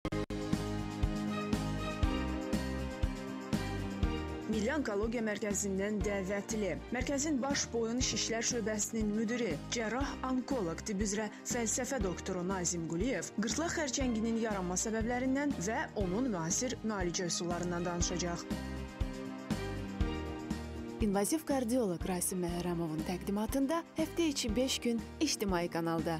Milli Onkologiya Mərkəzindən dəvətli, mərkəzin baş boyun şişlər şöbəsinin müdiri, cərrah onkoloq tibb üzrə fəlsəfə doktoru Nazim Quliyev qırtlaq xərçənginin yaranma səbəblərindən və onun müasir müalicə üsullarından danışacaq. İnvaziv kardioloq Rasim Məhərrəmovun təqdimatında həftə içi 5 gün İctimai kanalda.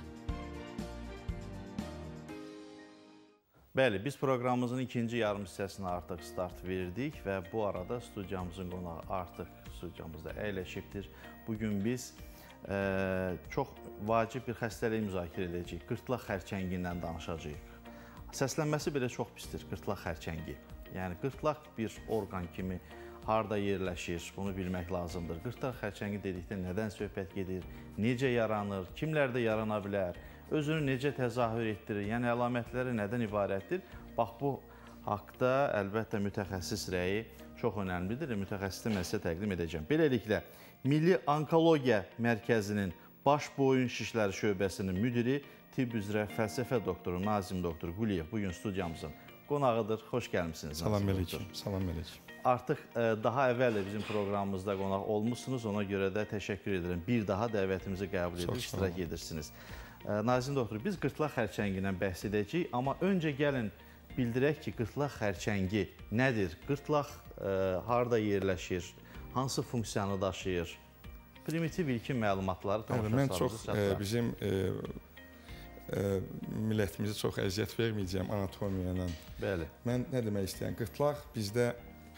Bəli, biz proqramımızın ikinci yarım hissəsinə artıq start verdik və bu arada studiyamızın qonağı artıq studiyamızda əyləşibdir. Bugün biz çox vacib bir xəstəliyi müzakirə edəcəyik. Qırtlaq xərçəngindən danışacağıq. Səslənməsi belə çox pisdir, qırtlaq xərçəngi. Yəni, qırtlaq bir orqan kimi harda yerləşir, bunu bilmək lazımdır. Qırtlaq xərçəngi dedikdə nədən söhbət gedir, necə yaranır, kimlərdə yarana bilər, özünü necə təzahür etdirir, yəni əlamətləri nədən ibarətdir? Bax, bu haqda əlbəttə mütəxəssis rəyi çox önəmlidir. Mütəxəssisi mən sizə təqdim edəcəm. Beləliklə, Milli Onkologiya Mərkəzinin baş boyun şişləri şöbəsinin müdiri, tibb üzrə fəlsəfə doktoru Nazim doktor Quliyev bugün studiyamızın qonağıdır. Xoş gəlmişsiniz. Salam əleykum. Salam əleykum. Artıq daha əvvəl də bizim proqramımızda qonaq olmuşsunuz. Ona görə də təşəkkür edirəm. Bir daha dəvətimizi qəbul edib iştirak edirsiniz. Nazim doktor, biz qırtlaq xərçəngindən bəhs edəcəyik, amma öncə gəlin bildirək ki, qırtlaq xərçəngi nədir? Qırtlaq harda yerləşir? Hansı funksiyanı daşıyır? Primitiv ilkin məlumatları tamaşaçılarımıza çatdıraq. Bizim millətimizə çox əziyyət verməyəcəm anatomiya ilə. Bəli. Mən nə demək istəyirəm? Qırtlaq bizdə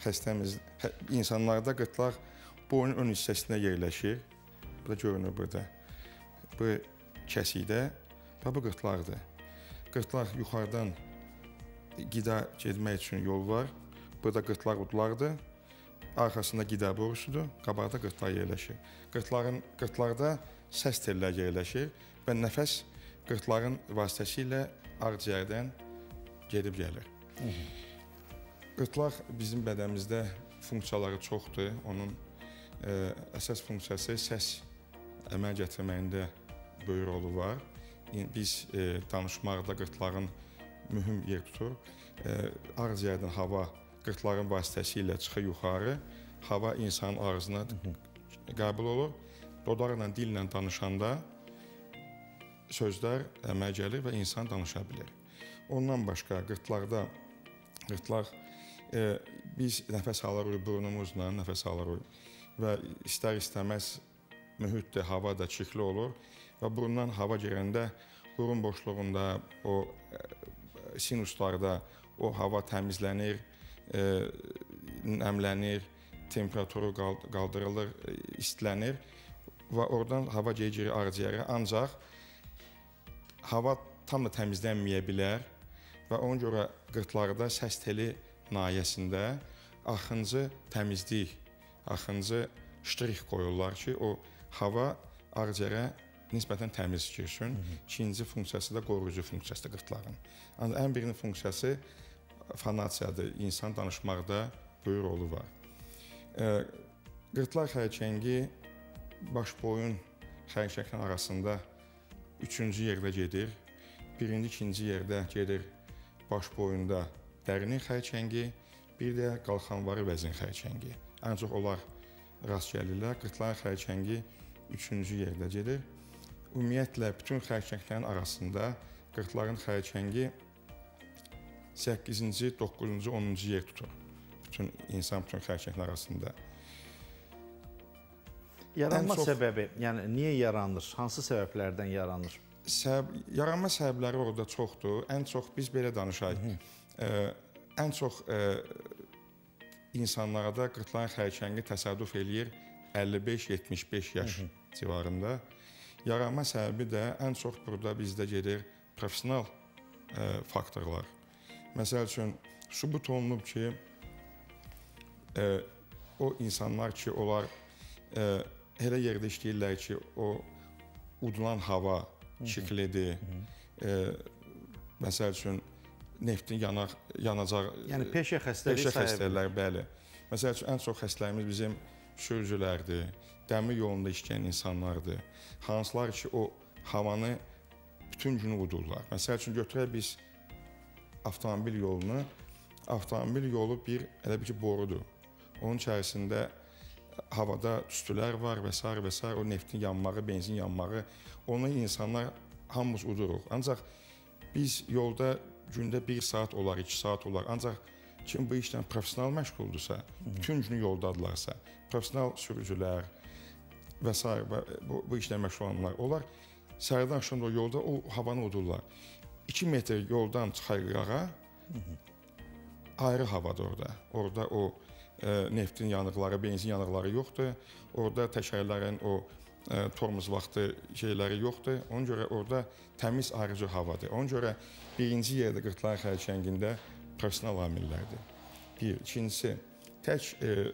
insanlarda qırtlaq boynun ön hissəsində yerləşir. Bu da görünür burada. Bu kəsikdə və bu qırtlaqdır. Qırtlaq yuxarıdan qida getmək üçün yol var. Burada qırtlaq udlardır. Arxasında qida borusudur. Qabaqda qırtlaq yerləşir. Qırtlaqda səs telləri yerləşir və nəfəs qırtlağın vasitəsilə ağciyərdən gedib gəlir. Qırtlaq bizim bədənimizdə funksiyaları çoxdur. Onun əsas funksiyası səs əməl gətirməyində böyük rolu var. Biz danışmaqda qırtlağın mühüm yer tutur. Ağciyərdən hava qırtlağın vasitəsilə çıxır yuxarı. Hava insanın ağzına qəbul olur. Dodaqla, dillə danışanda sözlər əməl gəlir və insan danışa bilir. Ondan başqa qırtlaq biz nəfəs alırıq burnumuzla, nəfəs alırıq və istər-istəməz mühitdə, hava da çirkli olur və burundan hava girəndə burun boşluğunda, o sinuslarda o hava təmizlənir, nəmlənir, temperaturu qaldırılır, istilənir və oradan hava girir ağciyərə. Ancaq hava tam da təmizlənməyə bilər və ona görə qırtlaqda səs teli nahiyəsində axıncı təmizlik, axıncı ştrix qoyurlar ki, o hava ağciyərə nisbətən təmiz girsin. İkinci funksiyası da qoruyucu funksiyasıdır qırtlağın. Ancaq ən birinin funksiyası fonasiyadır. İnsan danışmaqda böyük rolu var. Qırtlaq xərçəngi baş boyun xərçənginin arasında 3-cü yerdə gedir. Birinci, ikinci yerdə gedir baş boyunda dərinin xərçəngi, bir də qalxanvarı vəzin xərçəngi. Ən çox onlar rast gəlirlər. Qırtlağın xərçəngi 3-cü yerdə gedir. Ümumiyyətlə, bütün xərçənglərin arasında qırtlağın xərçəngi 8-ci, 9-cu, 10-cu yer tutur. Bütün xərçənglər arasında. Yaranma səbəbi, yəni niyə yaranır? Hansı səbəblərdən yaranır? Yaranma səbəbləri orada çoxdur. Ən çox, biz belə danışaq, ən çox insanlarda qırtlağın xərçəngi təsadüf eləyir 55-75 yaş civarında. Yaranma səbəbi də ən çox burada bizdə gedir professional faktorlar. Məsəl üçün, sübut olunub ki, o insanlar ki, onlar elə yerdə işləyirlər ki, o udulan hava çirklidir. Məsəl üçün, neftin yanacaq... Yəni, peşə xəstələri, bəli. Məsəl üçün, ən çox xəstələrimiz bizim sürücülərdir, dəmir yolunda işləyən insanlardır. Hansılar ki, o havanı bütün günü udurlar. Məsəl üçün, götürək biz avtomobil yolunu, avtomobil yolu elə bir ki, borudur. Onun içərisində havada tüstülər var və s. O neftin yanmağı, benzin yanmağı, onu insanlar hamımız uduruq. Ancaq biz yolda gündə 1 saat olar, 2 saat olar. Ancaq kim bu işlə professional məşğuldursa, bütün günü yoldadılarsa, professional sürücülər və s. bu işlə məşğul olanlar, onlar səhərdən axşam da yolda o havanı udurlar. 2 metr yoldan çıxar qırağa, ayrı havadır orada. Orada o neftin yanıqları, benzin yanıqları yoxdur. Orada təkərlərin o tormuz vaxtı şeyləri yoxdur. Ona görə orada təmiz ayrıcı havadır. Ona görə birinci yerdə Qırxlar xərçəngində professional amillərdir. Bir. İkincisi, tək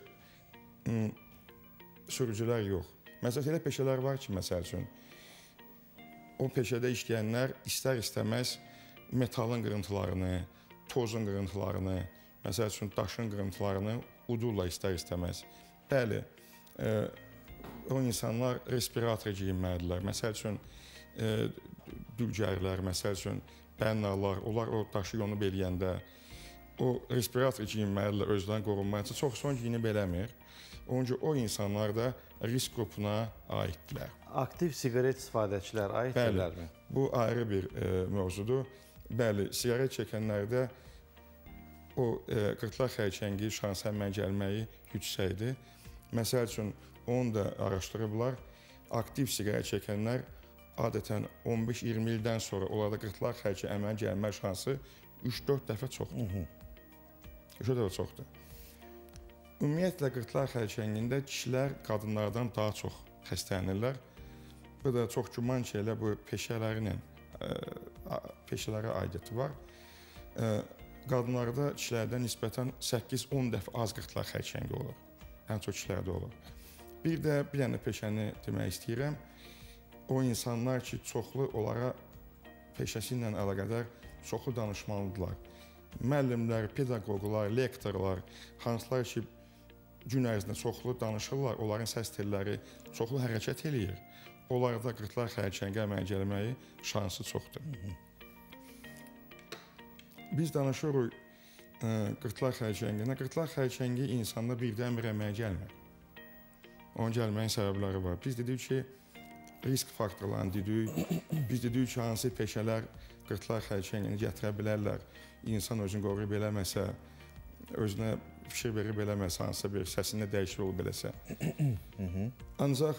sürücülər yox. Məsələn, elə peşələr var ki, məsəl üçün, o peşədə işləyənlər istər-istəməz metalın qırıntılarını, tozun qırıntılarını, məsəl üçün, daşın qırıntılarını udurlar istər-istəməz. Bəli, o insanlar respirator geyinməlidirlər. Məsəl üçün, dülgərlər, məsəl üçün, bənnalar, onlar o daşı yonub eləyəndə o respirator geyinməlidirlər, özlərini qorunmaq üçün. Çox son geyinib eləmir. Onca o insanlar da risk qrupuna aiddirlər. Aktiv siqaret istifadəçilər aiddirlərmi? Bəli, bu ayrı bir mövzudur. Bəli, siqaret çəkənlərdə o Qırxlar xərçəngi şansa əməl gəlməyi yüksəkdir. Məsəl üçün, onu da araşdırıblar. Aktiv siqaret çəkənlər adətən 15-20 ildən sonra onlarda Qırxlar xərçəngi əməl gəlmə şansı 3-4 dəfə çoxdur. 3 dəfə çoxdur. Ümumiyyətlə, Qırxlar xərçəngində kişilər qadınlardan daha çox xəstələnirlər. Bu da çox güman ki, elə bu peşələrə aidiyyəti var. Qadınlarda kişilərdən nisbətən 8-10 dəfə az Qırxlar xərçəngi olur. Ən çox kişilərdə olur. Bir də bir dənə peşəni demək istəyirəm. O insanlar ki, çoxlu onlara peşəsi ilə əlaqədar çoxlu danışmalıdırlar. Müəllimlər, pedaqoqlar, lektorlar, hansılar ki, gün ərzində çoxlu danışırlar, onların səs telləri çoxlu hərəkət eləyir. Onlarda Qırxlar xərçəngi əmələ gəlməyi şansı çoxdur. Biz danışırıq Qırxlar xərçənginə. Qırxlar xərçəngi insanda birdən-bir əmələ gəlmir. Onun gəlməyin səbəbləri var. Biz dedik ki, risk faktorlarını dedik. Biz dedik ki, hansı peşələr Qırxlar xərçəngini gətirə bilərlər. İnsan özünü qoruyub eləməsə, özünə fikir verib eləməsə, hansısa bir səsində dəyişik olub eləsə. Ancaq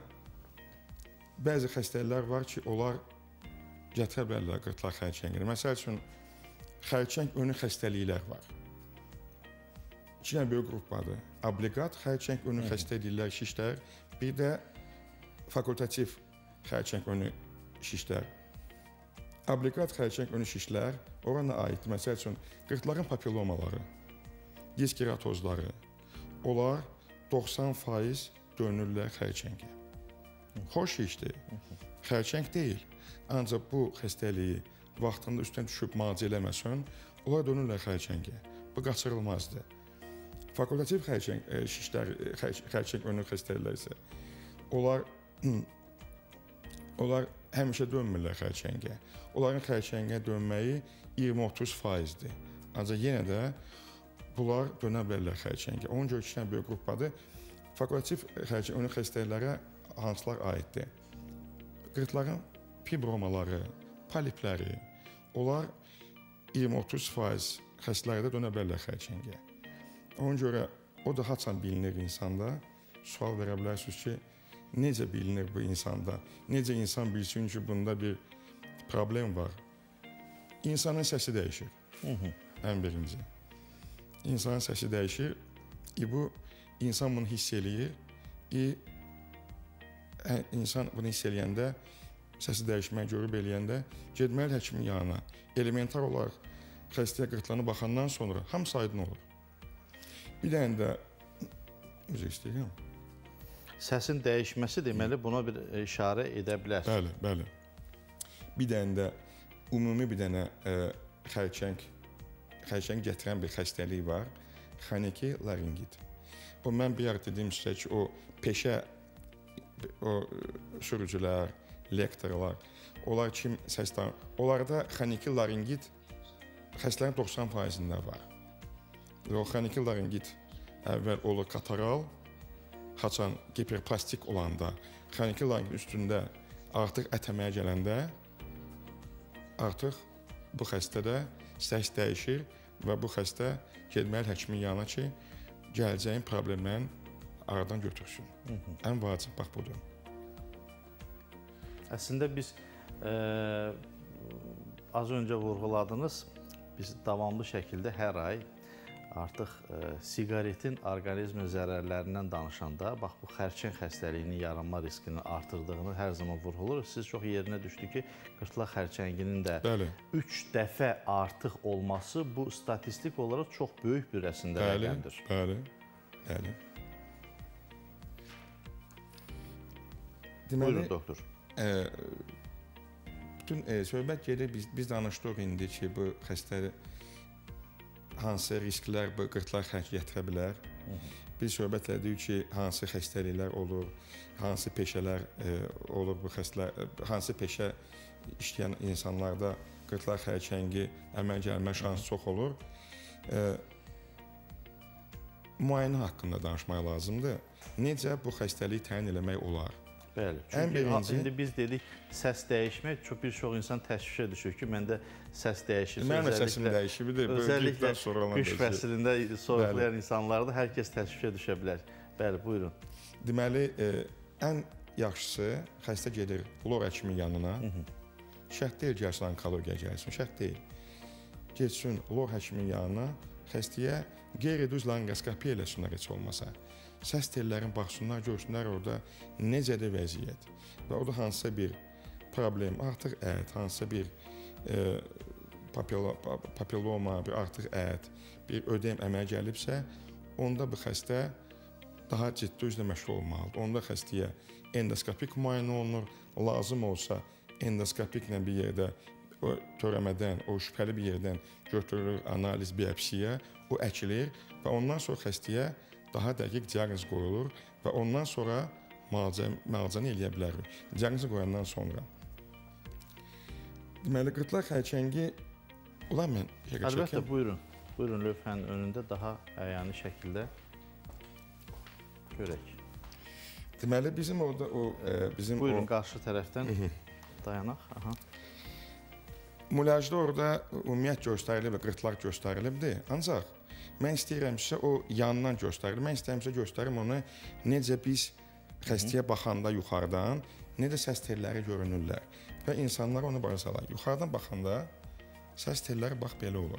bəzi xəstəliklər var ki, onlar gətirə bilərlər Qırxlar xərçəngini. Məsəl üçün, xərçəng önü xəstəliklər var. 2 dənə böyük qruplardır. Obliqat xərçəng önü xəstəliklər, şişlər, bir də fakultativ xərçəng önü şişlər. Obliqat xərçəng önü şişlər orana aiddir. Məsəl üçün, qırxların papillomaları, disk keratozları, onlar 90% dönürlər xərçəngi. Xoş işdir, xərçəng deyil. Ancaq bu xəstəliyi vaxtında üstünə düşüb müalicə eləməsən, onlar dönürlər xərçəngi. Bu qaçırılmazdır. Fakultativ xərçəng önü xəstəliklər isə, onlar həmişə dönmürlər xərçəngə. Onların xərçəngə dönməyi 20-30%-dir. Ancaq yenə də bunlar dönə bilərlər xərçəngə. Onun görə 2 dənə böyük qrupdadır. Fakultativ xərçəng önü xəstəliklərə hansılar aiddir? Qırxların fibromaları, polipləri, onlar 20-30% xəstəliklərdə dönə bilərlər xərçəngə. Ona görə o da haçan bilinir insanda. Sual verə bilərsiniz ki, necə bilinir bu insanda? Necə insan bilsin ki, bunda bir problem var? İnsanın səsi dəyişir. Ən birinci. İnsanın səsi dəyişir. İnsan bunu hiss eləyir. İnsan bunu hiss eləyəndə, səsi dəyişməyi görüb eləyəndə, getməli həkimin yanına. Elementar olaraq xəstəyə qırxlarına baxandan sonra hamısı aydın olur. Bir dənə də üzr istəyirəm. Səsin dəyişməsi deməli buna bir işarə edə bilər. Bəli, bəli. Bir dənə də ümumi bir dənə xərçəng gətirən bir xəstəlik var. Xroniki laringit. O mən bir yer dediyim sizə ki, o peşə sürücülər, lektorlar, onlar kim səslər, onlarda xroniki laringit xəstələrin 90%-də var. O xronik laringit əvvəl olur kataral, haçan giperplastik olanda, xronik laringit üstündə artıq ətəməyə gələndə artıq bu xəstədə səs dəyişir və bu xəstə getməli həkimin yanına ki, gələcəyin problemlərini aradan götürsün. Ən vacib bax budur. Əslində biz az öncə vurğuladınız, biz davamlı şəkildə hər ay artıq siqaretin orqanizmin zərərlərindən danışanda, bax bu xərçəng xəstəliyinin yaranma riskinin artırdığını hər zaman vurğuluruq. Siz çox yerinə düşdü ki, qırtlaq xərçənginin də 3 dəfə artıq olması bu statistik olaraq çox böyük bir əslində rəqəmdir. Bəli. Buyurun, doktor. Bütün söhbət gedir, biz danışdıq indi ki, bu xəstəli hansı risklər bu qırtlaq xərçəngi gətirə bilər. Biz söhbət edirik ki, hansı xəstəliklər olur, hansı peşələr olur bu xəstələr, hansı peşə işləyən insanlarda qırtlaq xərçəngi əməl gəlmə şansı çox olur. Müayinə haqqında danışmaq lazımdır. Necə bu xəstəliyi təyin eləmək olar? Bəli, çünki indi biz dedik, səs dəyişmək, bir çox insan təşvişə düşür ki, məndə səs dəyişir. Mənim səsim dəyişir, özəlliklə qış fəslində soyuqlayan insanlarda hər kəs təşvişə düşə bilər. Bəli, buyurun. Deməli, ən yaxşısı xəstə gedir lor həkimin yanına. Şərt deyil gəlsin onkologiyaya gəlsin, şərt deyil. Getsin lor həkimin yanına, xəstəyə qeyri-düz laringoskopiya eləsinlər heç olmasa. Səs tellərin baxsınlar, görsünlər orada necədir vəziyyət və orada hansısa bir problem, artıq ət, hansısa bir papilloma, bir artıq ət, bir ödem əmələ gəlibsə, onda bu xəstə daha ciddi üzrə məşğul olmalıdır. Onda xəstəyə endoskopik müayinə olunur, lazım olsa endoskopiklə bir yerdə o törəmədən, o şübhəli bir yerdən götürülür analiz, biopsiya, o əkilir və ondan sonra xəstəyə daha dəqiq diaqnoz qoyulur və ondan sonra müalicəni eləyə bilərik. Diaqnozu qoyandan sonra. Deməli, qırtlaq xərçəngi, ulan mən çəkəm. Əlbəttə, buyurun. Buyurun, lövhənin önündə daha əyani şəkildə görək. Deməli, bizim orada buyurun, qarşı tərəfdən dayanaq. Mulyajda orada ümumiyyət göstərilib və qırtlaq göstərilibdir. Ancaq mən istəyirəm sizə o yandan göstərir. Mən istəyirəm sizə göstərim onu necə biz xəstəyə baxanda yuxarıdan, necə səs telləri görünürlər. Və insanlar onu bara salar. Yuxarıdan baxanda səs telləri bax belə olur.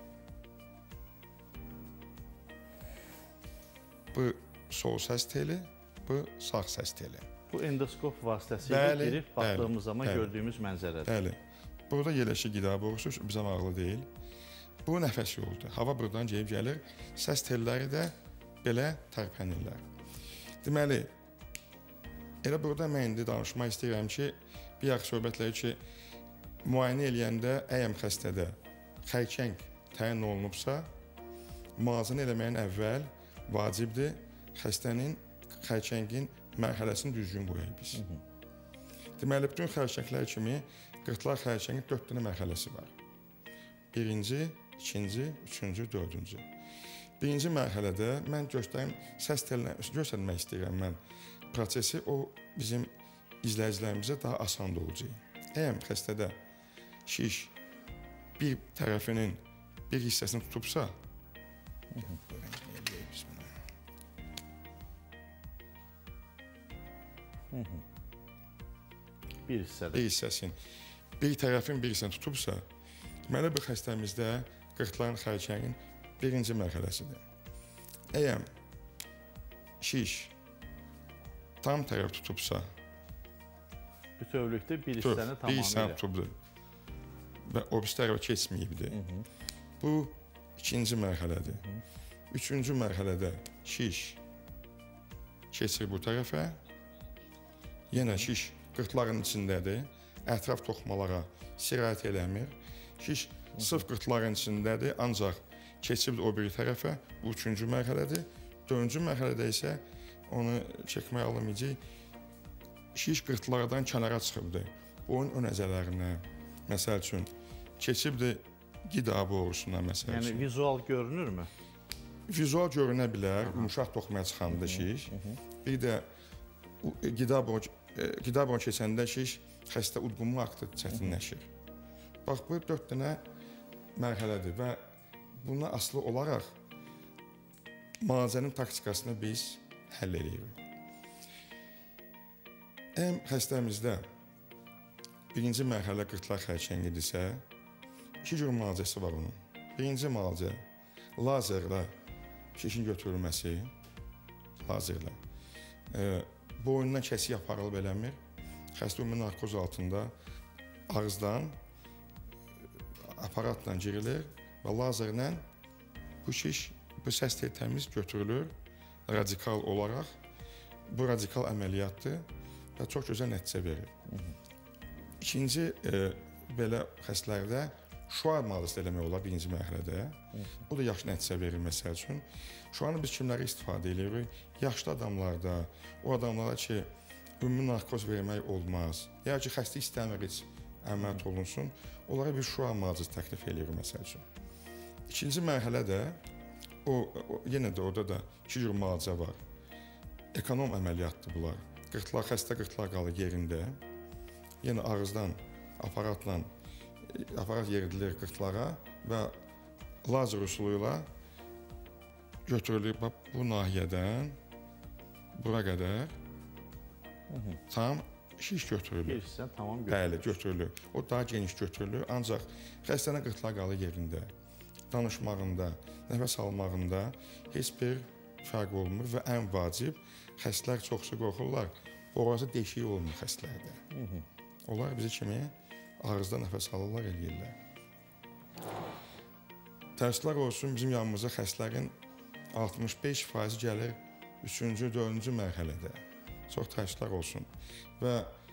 Bu sol səs teli, bu sağ səs teli. Bu endoskop vasitəsilə girib baxdığımız zaman gördüyümüz mənzərədir. Bəli. Burada yerləşik qida borusu bizə bağlı deyil. Bu nəfəs yoludur. Hava buradan gəlib gəlir. Səs telləri də belə tərpənirlər. Deməli, elə burada mən indi danışmaq istəyirəm ki, bir yaxşı söhbətləri ki, müayinə eləyəndə əgər xəstədə xərçəng təyin olunubsa, müalicə eləməyin əvvəl vacibdir xəstənin xərçəngin mərhələsini düzgün qoyaq biz. Deməli, bütün xərçənglər kimi qırtlaq xərçəngin 4 dənə mərhələsi var. Birinci, ikinci, üçüncü, dördüncü. Birinci mərhələdə mən səs tellərini göstərmək istəyirəm mən. Prosesi o bizim izləyicilərimizə daha asan olacaq. Əgər xəstədə şiş bir tərəfinin bir hissəsini tutubsa, bir hissəsin. Bir tərəfin bir hissəsini tutubsa, deməli bu xəstəmizdə qırtlağın xərçəngin birinci mərhələsidir. Əgər şiş tam tərəf tutubsa, bütövlükdə bir hissəni tamamilə tutubdur və o bir tərəfə keçməyibdir. Bu ikinci mərhələdir. Üçüncü mərhələdə şiş keçir bu tərəfə, yenə şiş qırtlağın içindədir, ətraf toxumalara sirayət eləmir. Şiş sırf qırtlağın içindədir, ancaq keçib o biri tərəfə, bu üçüncü mərhələdir. Dördüncü mərhələdə isə onu çəkmək alamayacaq. Şiş qırtlaqdan kənara çıxıbdır. Boyun ön əzələrinə, məsəl üçün, keçibdir qida borusuna məsəl üçün. Yəni vizual görünürmü? Vizual görünə bilər, yumşaq toxumaya çıxanda şiş. Bir də qida boru keçəndə şiş xəstə udqunma aktı çətinləşir. Bax, bu 4 dənə mərhələdir və buna asılı olaraq müalicənin taktikasını biz həll edirik. Ən xəstəmizdə birinci mərhələ qırtlaq xərçəngidirsə, 2 cür müalicəsi var onun. Birinci müalicə lazerlə şişin götürülməsi, lazerlə. Boynundan kəsik aparılıb eləmir. Xəstə ümumi narkoz altında ağızdan aparatla girilir və lazerlə bu şiş, bu səs təmiz götürülür radikal olaraq. Bu radikal əməliyyatdır və çox gözəl nəticə verir. İkinci belə xəstələrdə şüa müalicəsi eləmək olar birinci mərhələdə. O da yaxşı nəticə verir məsəl üçün. Şüanı biz kimlərə istifadə edirik? Yaşlı adamlarda, o adamlara ki, ümumi narkoz vermək olmaz. Ya ki, xəstə istəmir heç əməliyyat olunsun, onlara bir şüa müalicəsi təklif edirik məsəl üçün. İkinci mərhələdə, yenə də orada da 2 cür müalicə var. Ekonom əməliyyatdır bunlar. Xəstə qırtlaq qalır yerində. Yenə ağızdan aparat yeridilir qırtlağa və lazer üsulu ilə götürülür bu nahiyədən bura qədər tam şiş götürülür. Girsən, tamam götürülür. Bəli, götürülür. O daha geniş götürülür, ancaq xəstənin qırtlağı qalır yerində. Danışmağında, nəfəs almağında heç bir fərq olmur və ən vacib, xəstələr çoxsu qorxurlar, boğazı deşiyi olmur xəstələrdə. Onlar bizi kimi ağızda nəfəs alırlar, eləyirlər. Təəssüflər olsun, bizim yanımıza xəstələrin 65% gəlir 3-cü, 4-cü mərhələdə. Çox təəssüflər olsun. Və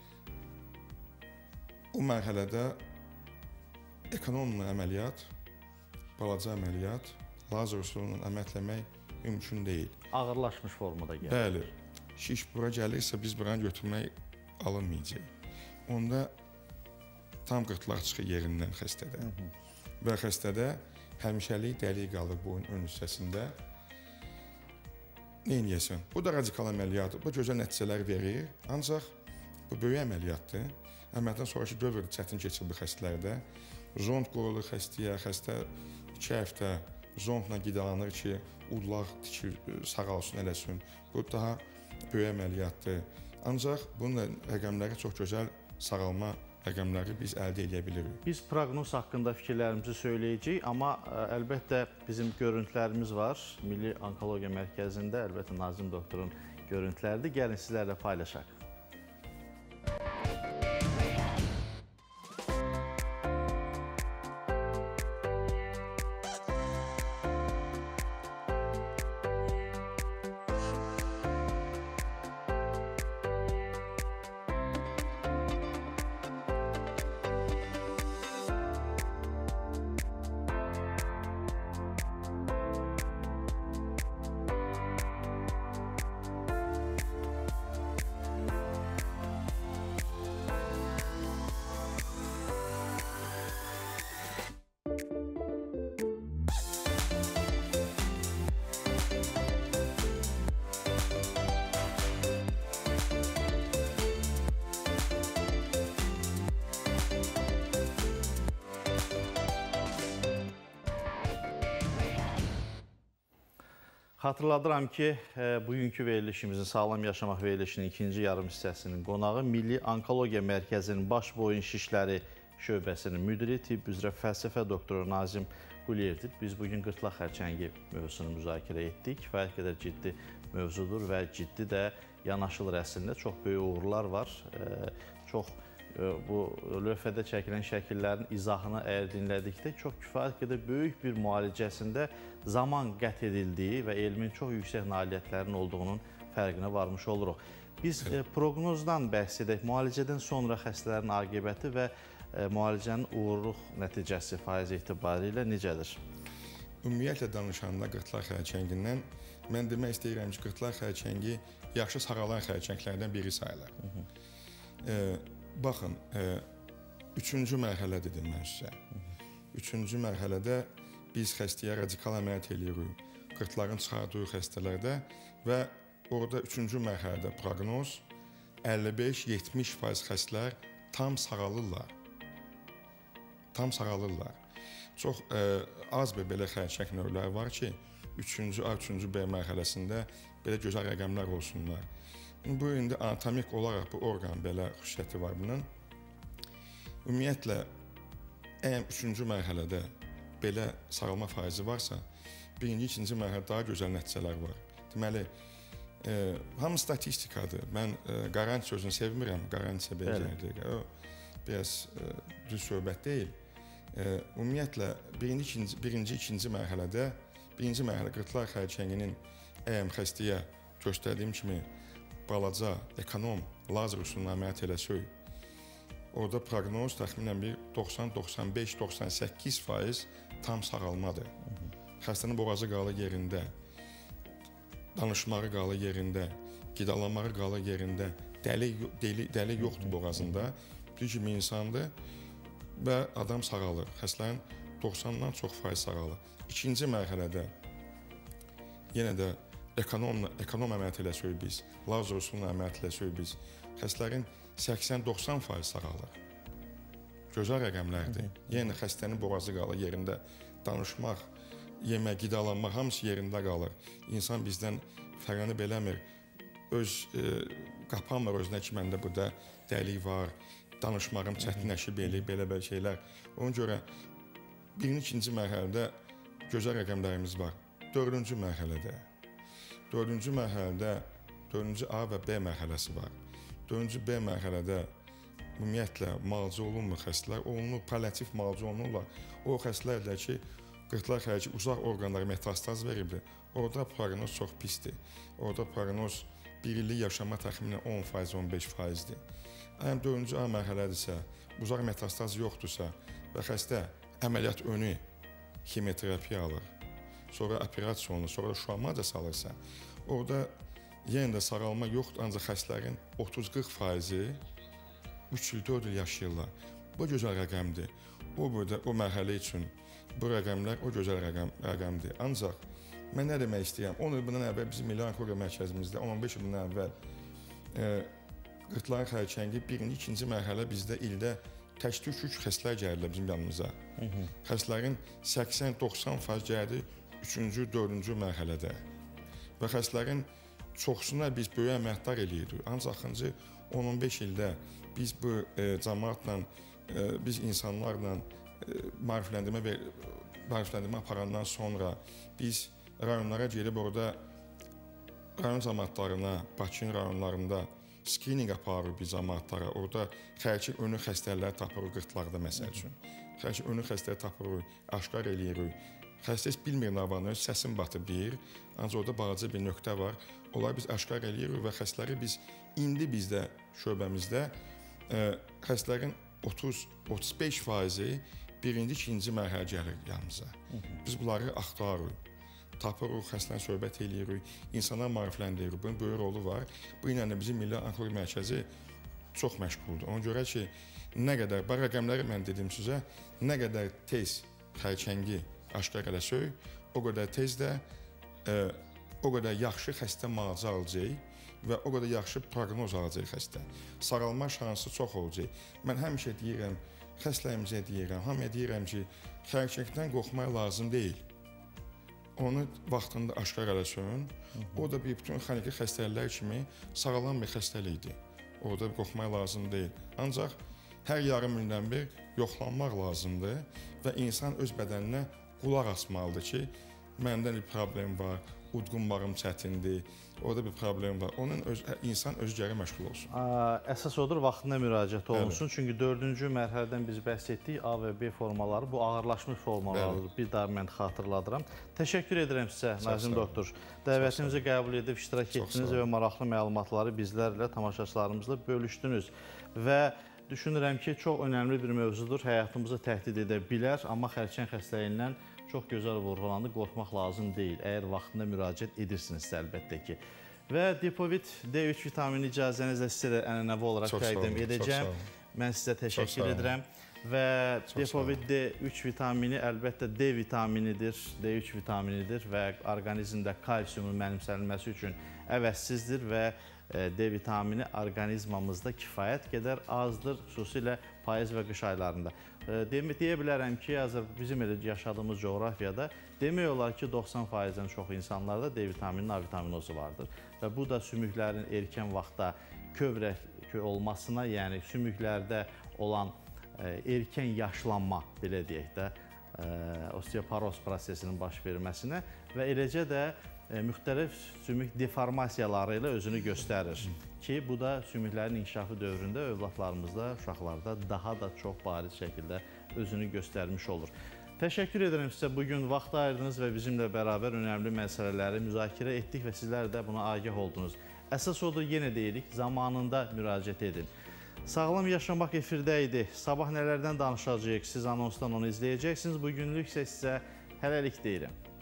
o mərhələdə ekonomla əməliyyat, balaca əməliyyat, lazer üsulundan əməliyyatləmək mümkün deyil. Ağırlaşmış formada gəlir. Bəli. Şiş bura gəlirsə, biz buranı götürmək alınmayacaq. Onda tam qırtlaq çıxır yerindən xəstədə. Və xəstədə həmişəlik dəlik qalır boyun ön hissəsində. Neyniyəsən? Bu da radikal əməliyyatdır. Bu gözəl nəticələr verir. Ancaq bu böyük əməliyyatdır. Əməliyyatdan sonraki dövr çətin keçir bu xəstələrdə. Zond qoyulur xəstəyə. Xəstə 2 həftə zondla qidalanır ki, udlaq tikir, sağalsın, eləsin. Bu daha böyük əməliyyatdır. Ancaq bunun rəqəmləri çox gözəl sağalma rəqəmləri biz əldə edə bilirik. Biz proqnoz haqqında fikirlərimizi söyləyəcəyik, amma əlbəttə bizim görüntülərimiz var. Milli Onkologiya Mərkəzində, əlbəttə Nazim doktorun görüntüləridir. Gəlin sizlərlə paylaşaq. Xatırladıram ki, bugünkü verilişimizin, Sağlam Yaşamaq verilişinin ikinci yarım hissəsinin qonağı Milli Onkologiya Mərkəzinin baş boyun şişləri şöbəsinin müdiri, tibb üzrə fəlsəfə doktoru Nazim Quliyevdir. Biz bugün qırtlaq xərçəngi mövzusunu müzakirə etdik. Kifayət qədər ciddi mövzudur və ciddi də yanaşılır əslində. Çox böyük uğurlar var. Bu lövhədə çəkilən şəkillərin izahını əgər dinlədikdə çox kifayət qədər böyük bir müalicəsində zaman qət edildiyi və elmin çox yüksək nailiyyətlərinin olduğunun fərqinə varmış oluruq. Biz proqnozdan bəhs edək. Müalicədən sonra xəstələrin aqibəti və müalicənin uğurluq nəticəsi faiz etibarilə necədir? Ümumiyyətlə danışanda qırtlaq xərçəngindən mən demək istəyirəm ki, qırtlaq xərçəngi yaxşı sağalan xərçənglərdən biri sayılır. Baxın, 3-cü mərhələ dedim mən sizə. Üçüncü mərhələdə biz xəstəyə radikal əməliyyat eləyirik. Qırtlağın çıxardığı xəstələrdə və orada üçüncü mərhələdə proqnoz 55-70% xəstələr tam sağalırlar. Tam sağalırlar. Çox az bir belə xərçəng növləri var ki, 3-cü A, 3-cü B mərhələsində belə gözəl rəqəmlər olsunlar. Bu, indi anatomik olaraq bu orqan belə xüsusiyyəti var bunun. Ümumiyyətlə, əgər 3-cü mərhələdə belə sağalma faizi varsa, 1-ci, 2-ci mərhələdə daha gözəl nəticələr var. Deməli, hamı statistikadır. Mən qarantiya sözünü sevmirəm, qarantiya belə o biraz düz söhbət deyil. Ümumiyyətlə, birinci, ikinci mərhələdə, birinci mərhələ qırtlaq xərçənginin əgər xəstəyə göstərdiyim kimi balaca, ekonom, lazer üsuluna əməliyyat eləsək, orada proqnoz təxminən bir 90, 95, 98% tam sağalmadır. Xəstənin boğazı qalır yerində, danışmağı qalır yerində, qidalanmağı qalır yerində, dəli yoxdur boğazında, bir kimi insandır və adam sağalır. Xəstələrin 90-dan çox faiz sağalır. İkinci mərhələdə yenə də ekonom əməliyyat eləsək biz, lazer üsuluna əməliyyat eləsək biz, xəstələrin 80-90% sağalır. Gözəl rəqəmlərdir. Yenə xəstənin boğazı qalır yerində, danışmaq, yemək, qidalanmaq hamısı yerində qalır. İnsan bizdən fərqlənib eləmir, qapanmır özünə ki, məndə burada dəlik var, danışmağım çətinləşib belə şeylər. Ona görə birinci, ikinci mərhələdə gözəl rəqəmlərimiz var. Dördüncü mərhələdə 4-cü A və B mərhələsi var. 4-cü B mərhələdə ümumiyyətlə müalicə olunmur xəstələr, palliativ müalicə olunurlar. O xəstələrdə ki, qırtlaq xərci uzaq orqanlara metastaz veribdir. Orada proqnoz çox pisdir. Orada proqnoz 1 illik yaşama təxminən 10%, 15%-dir. Əgər 4-cü A mərhələdirsə, uzaq metastaz yoxdursa və xəstə əməliyyat önü kimyoterapiya alır, sonra operasiya olunur, sonra da şuamada salırsa, orada yenə də sağalma yoxdur, ancaq xəstələrin 30-40%-i 3 il, 4 il yaşayırlar. Bu gözəl rəqəmdir. O mərhələ üçün bu rəqəmlər o gözəl rəqəmdir. Ancaq mən nə demək istəyirəm? 10 il bundan əvvəl bizim Milli Onkologiya Mərkəzimizdə, 15 il bundan əvvəl qırtlaq xərçəngi birinci, ikinci mərhələ bizdə ildə tək-tük 3 xəstələr gəlirlər bizim yanımıza. Xəstələrin 80-90% gəldi 3-cü, 4-cü mərhələdə. Və xəstələrin çoxsuna biz böyük əməliyyatlar eləyirdik. Ancaq axıncı 10-15 ildə biz bu cəmaatla, biz insanlarla maarifləndirmə aparandan sonra biz rayonlara gedib orada rayon cəmaatlarına, Bakının rayonlarında skrininq aparırıq biz cəmaatlara. Orada xərçəng önü xəstələr tapırıq qırtlaqda məsəl üçün. Xərçəng önü xəstələr tapırıq, aşkar eləyirik. Xəstə heç bilmir nə var, səsin batıb deyir. Ancaq orada balaca bir nöqtə var. Onları biz aşkar eləyirik və xəstələri biz indi bizdə şöbəmizdə xəstələrin 30-35%-i birinci, ikinci mərhələ gəlir yanımıza. Biz bunları axtarırıq. Tapırıq, xəstələrlə söhbət eləyirik, insanlar maarifləndiririk. Bunun böyük rolu var. Bu ilə də bizim Milli Onkologiya Mərkəzi çox məşğuldur. Ona görə ki, nə qədər, bu rəqəmləri mən dedim sizə, nə qədər tez xərçəngi aşkar eləsək, o qədər tez də o qədər yaxşı xəstə müalicə alacaq və o qədər yaxşı proqnoz alacaq xəstə. Sağalma şansı çox olacaq. Mən həmişə deyirəm, xəstələrimizə deyirəm, hamıya deyirəm ki, xərçəngdən qorxmaq lazım deyil. Onu vaxtında aşkar eləsin, o da bir bütün xroniki xəstəliklər kimi sağalan bir xəstəlikdir. Orada qorxmaq lazım deyil. Ancaq hər yarım ildən bir yoxlanmaq lazımdır və insan öz bədəninə qulaq asmalıdır ki, məndə bir problem var, udqunmağım çətindir, orada bir problem var. Onun insan özgəri məşğul olsun. Əsas odur, vaxtında müraciət olunsun. Çünki 4-cü mərhələdən biz bəhs etdik, A və B formaları, bu ağırlaşmış formalardır. Bir daha mən xatırladıram. Təşəkkür edirəm sizə, Nazim doktor. Dəvətimizi qəbul edib iştirak etdiniz və maraqlı məlumatları bizlərlə, tamaşaçılarımızla bölüşdünüz. Və düşünürəm ki, çox önəmli bir mövzudur, həyatımızı təhdid edə bilər, amma xərçəng xəstəliyindən çox gözəl vurğulandı, qorxmaq lazım deyil. Əgər vaxtında müraciət edirsinizsə əlbəttə ki. Və Depovit D3 vitamini icazənizlə sizə də ənənəvi olaraq təqdim edəcəm. Mən sizə təşəkkür edirəm. və depovid D3 vitamini əlbəttə D vitaminidir, D3 vitaminidir və orqanizmdə kalsiumun mənimsənilməsi üçün əvəzsizdir və D vitamini orqanizmamızda kifayət qədər azdır, xüsusilə payız və qış aylarında. Deyə bilərəm ki, bizim yaşadığımız coğrafiyada demək olar ki, 90%-dən çox insanlarda D vitaminin A vitaminozu vardır və bu da sümüklərin erkən vaxtda kövrək olmasına, yəni sümüklərdə olan erkən yaşlanma, belə deyək də, osteoporoz prosesinin baş verməsinə və eləcə də müxtəlif sümük deformasiyaları ilə özünü göstərir ki, bu da sümüklərin inkişafı dövründə övladlarımızda, uşaqlarda daha da çox bariz şəkildə özünü göstərmiş olur. Təşəkkür edirəm sizə, bugün vaxt ayırdınız və bizimlə bərabər önəmli məsələləri müzakirə etdik və sizlər də buna agah oldunuz. Əsas odur, yenə deyirik, zamanında müraciət edin. Sağlam yaşamaq efirdə idi. Sabah nələrdən danışacağıq, siz anonsdan onu izləyəcəksiniz. Bugünlük isə sizə hələlik deyirəm.